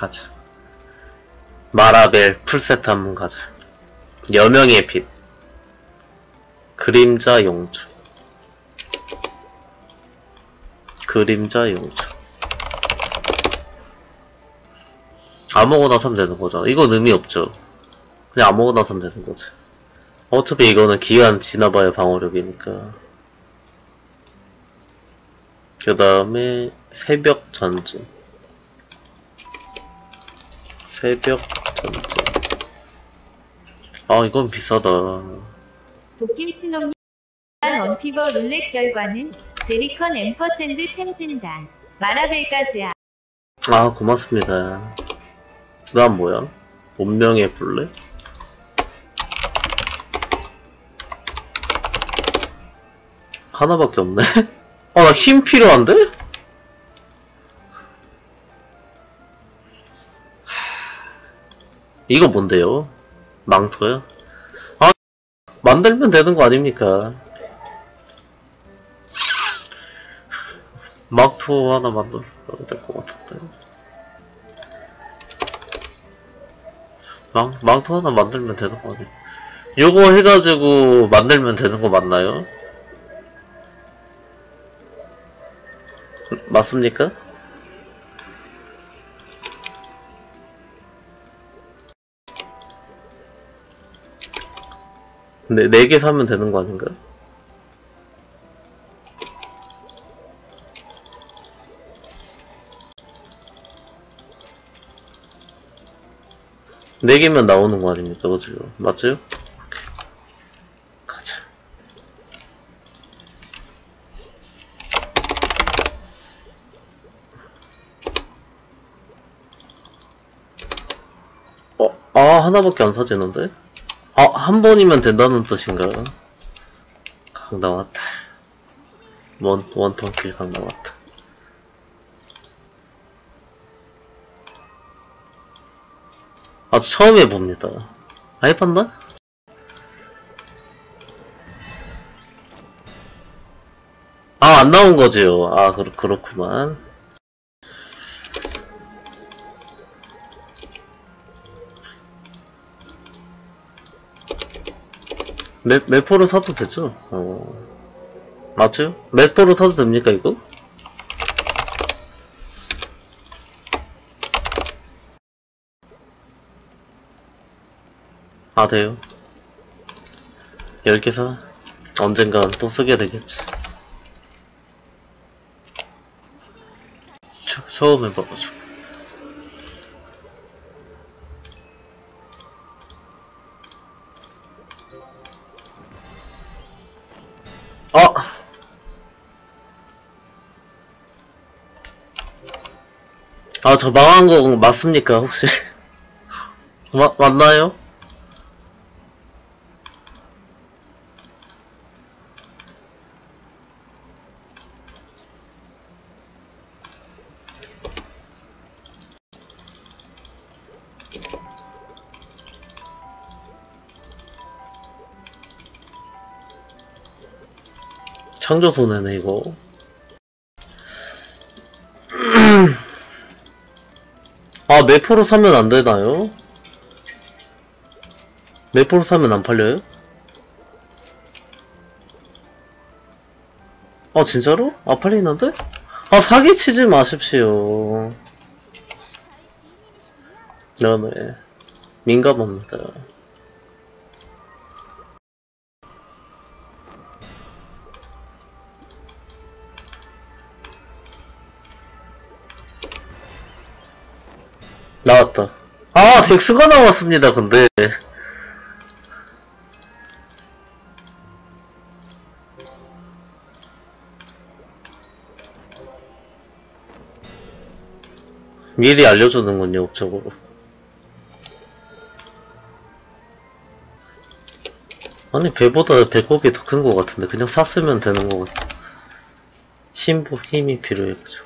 가자. 마라벨 풀세트 한번 가자. 여명의 빛, 그림자 용주, 그림자 용주. 아무거나 사면 되는 거잖아. 이건 의미 없죠. 그냥 아무거나 사면 되는 거지. 어차피 이거는 기한 지나봐야 방어력이니까. 그 다음에 새벽 전진, 새벽 전진. 아, 이건 비싸다. 도김치놈님 원피버 룰렛 결과는 드리컨 앰퍼샌드 템진단 마라벨까지야. 아, 고맙습니다. 그 다음 뭐야? 운명의 불레? 하나밖에 없네? 아, 나 힘 필요한데? 이거 뭔데요? 망토요? 아, 만들면 되는 거 아닙니까? 망토 하나 만들면 될 것 같은데. 망토 하나 만들면 되는 거 아니야? 요거 해가지고 만들면 되는 거 맞나요? 맞습니까? 근데 4개 사면 되는 거 아닌가? 네 개면 나오는 거 아닙니까? 그죠? 맞죠? 오케이. 가자. 아, 하나밖에 안 사지는데? 아, 한 번이면 된다는 뜻인가? 각 나왔다. 원턴킬 각 나왔다. 아주 처음 해봅니다. 아, 해봤나? 아, 안 나온 거지요. 아, 그렇구만. 매포를 사도 되죠? 맞죠? 매포를 사도 됩니까, 이거? 아, 돼요. 10개 사. 언젠간 또 쓰게 되겠지. 처음 해봐가지고. 아, 저 망한 거 맞습니까, 혹시? 맞나요? 창조 손해네, 이거. 아, 매포로 사면 안 되나요? 매포로 사면 안 팔려요? 아, 진짜로? 안 팔리는데? 아, 사기치지 마십시오. 네네. 민감합니다. 나왔다. 아, 덱스가 나왔습니다, 근데. 미리 알려주는군요, 업적으로. 아니, 배보다 배꼽이 더 큰 것 같은데, 그냥 샀으면 되는 것 같아. 신부 힘이 필요해가지고.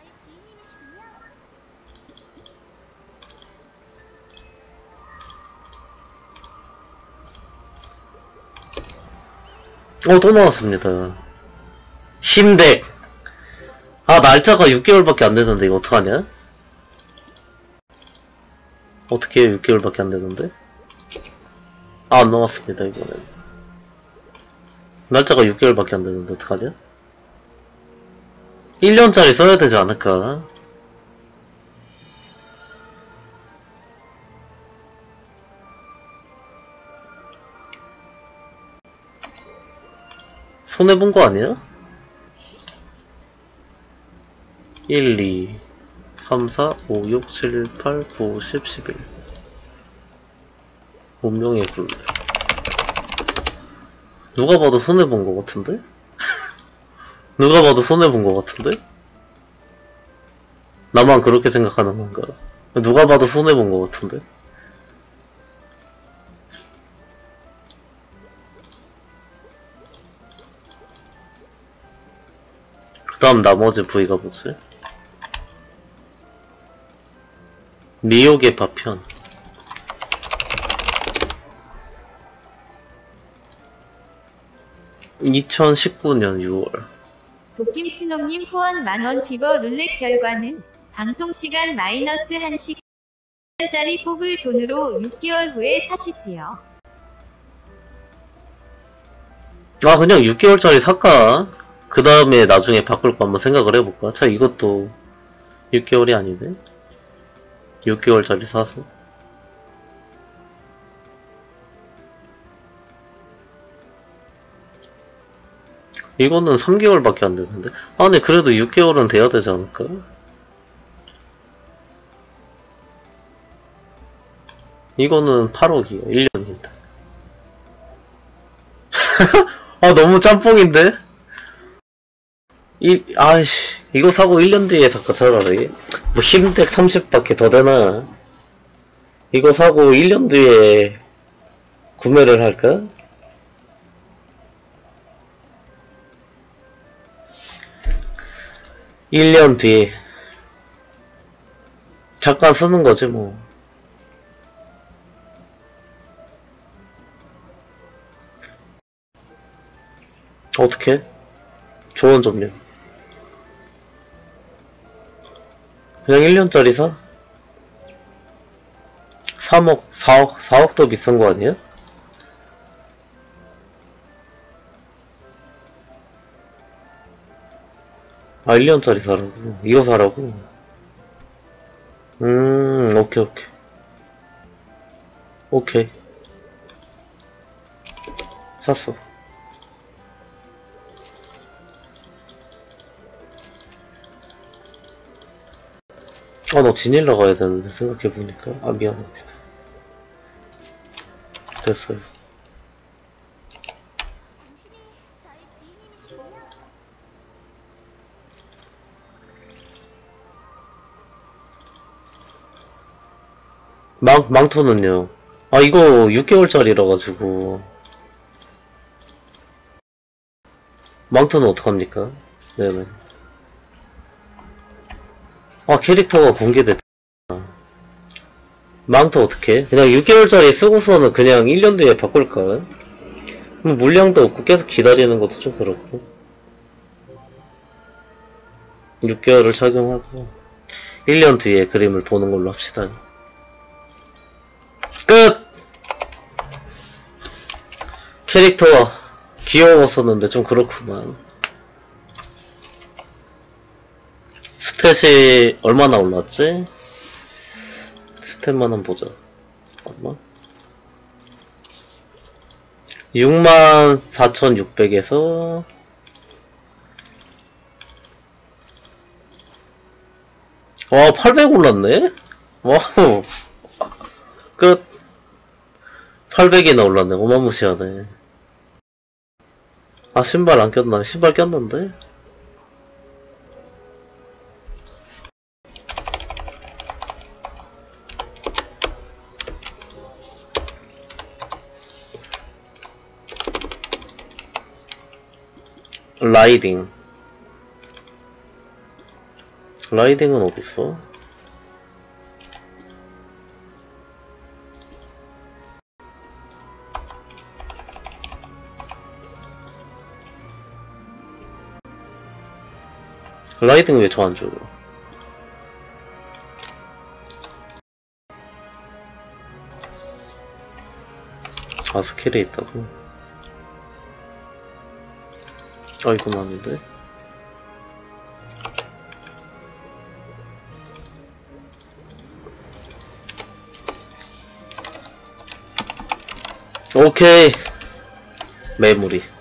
또 나왔습니다. 힘덱. 아, 날짜가 6개월밖에 안 되는데, 이거 어떡하냐? 어떻게 6개월밖에 안 되는데? 아, 안 나왔습니다, 이번엔. 날짜가 6개월밖에 안 되는데, 어떡하냐? 1년짜리 써야 되지 않을까? 손해본 거 아니야? 1, 2, 3, 4, 5, 6, 7, 8, 9, 10, 11. 운명의 굴레. 누가 봐도 손해본 거 같은데? 누가 봐도 손해본 거 같은데? 나만 그렇게 생각하는 건가? 누가 봐도 손해본 거 같은데? 그 다음 나머지 부위가 뭐지? 미역의 파편. 2019년 6월. 도김치놈님 후원 만원 피버 룰렛 결과는 방송시간 마이너스 1시간짜리 뽑을 돈으로 6개월 후에 사시지요. 아, 그냥 6개월짜리 살까? 그 다음에 나중에 바꿀 거 한번 생각을 해볼까? 자, 이것도 6개월이 아니네? 6개월짜리 사서. 이거는 3개월밖에 안 되는데? 아, 근데 그래도 6개월은 돼야 되지 않을까? 이거는 8억이야. 1년인데. 아, 너무 짬뽕인데? 아이씨. 이거 사고 1년 뒤에 살까, 차라리. 뭐, 힘댁 30밖에 더 되나? 이거 사고 1년 뒤에 구매를 할까? 일 년 뒤에. 잠깐 쓰는 거지, 뭐. 어떻게? 조언 좀요. 그냥 1년짜리 사? 3억, 4억, 4억도 비싼 거 아니야? 아, 1년짜리 사라고. 이거 사라고. 오케이, 오케이. 오케이. 샀어. 아, 나 지닐러 가야 되는데, 생각해보니까. 아, 미안합니다. 됐어요. 망토는요? 아, 이거 6개월짜리라 가지고. 망토는 어떡합니까? 네네. 아, 캐릭터가 공개됐다. 망토 어떡해? 그냥 6개월짜리 쓰고서는 그냥 1년 뒤에 바꿀까? 물량도 없고 계속 기다리는 것도 좀 그렇고. 6개월을 착용하고 1년 뒤에 그림을 보는 걸로 합시다. 끝! 캐릭터 귀여웠었는데 좀 그렇구만. 스탯이 얼마나 올랐지? 스탯만 한번 보자. 얼마? 64,600에서 와, 800 올랐네? 와우. 끝. 800이나 올랐네. 어마무시하네. 아, 신발 안 꼈나? 신발 꼈는데? 라이딩. 라이딩은 어딨어? 라이딩 왜 저 안 줘? 아, 스킬에 있다고? 이거 많은데? 오케이. 메모리.